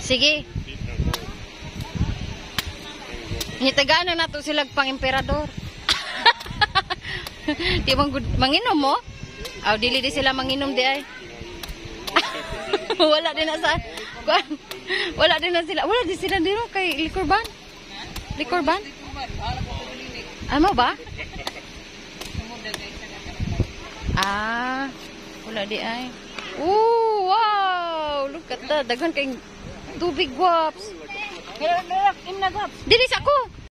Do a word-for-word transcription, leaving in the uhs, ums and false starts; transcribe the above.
Sige. Hitagaan na nato sila pang emperador. Di bang manginom mo? Aw, dili di sila manginom di ay. Wala din na sa wala din na sila. Wala din sila dito kay liquor ban. Liquor ban? Ano ba? Ah, wala di ay. Ooh, wow! Look at that. Daghan kay tubig, guaps. Dili sa ako.